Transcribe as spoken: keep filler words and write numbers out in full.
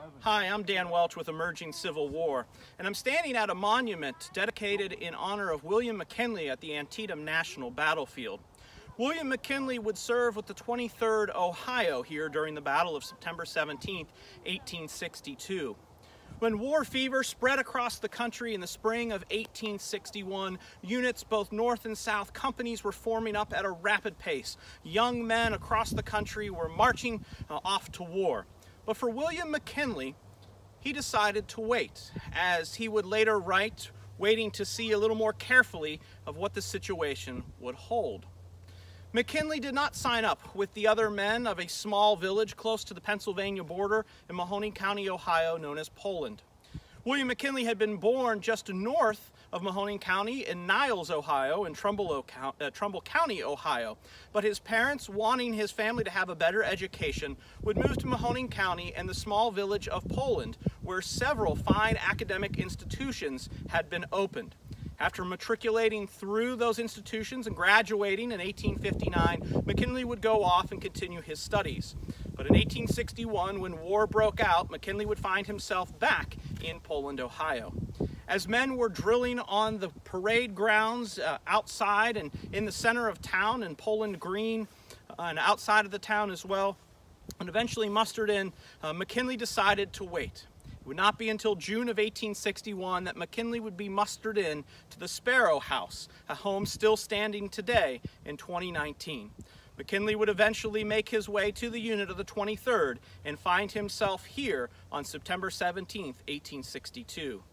Hi, I'm Dan Welch with Emerging Civil War, and I'm standing at a monument dedicated in honor of William McKinley at the Antietam National Battlefield. William McKinley would serve with the twenty-third Ohio here during the Battle of September seventeenth, eighteen sixty-two. When war fever spread across the country in the spring of eighteen sixty-one, units, both North and South companies, were forming up at a rapid pace. Young men across the country were marching uh, off to war. But for William McKinley, he decided to wait, as he would later write, waiting to see a little more carefully of what the situation would hold. McKinley did not sign up with the other men of a small village close to the Pennsylvania border in Mahoning County, Ohio, known as Poland. William McKinley had been born just north of Mahoning County in Niles, Ohio, in Trumbull, uh, Trumbull County, Ohio. But his parents, wanting his family to have a better education, would move to Mahoning County and the small village of Poland, where several fine academic institutions had been opened. After matriculating through those institutions and graduating in eighteen fifty-nine, McKinley would go off and continue his studies. But in eighteen sixty-one, when war broke out, McKinley would find himself back in Poland, Ohio. As men were drilling on the parade grounds uh, outside and in the center of town in Poland Green uh, and outside of the town as well, and eventually mustered in, uh, McKinley decided to wait. It would not be until June of eighteen sixty-one that McKinley would be mustered in to the Sparrow House, a home still standing today in twenty nineteen. McKinley would eventually make his way to the unit of the twenty-third and find himself here on September seventeenth, eighteen sixty-two.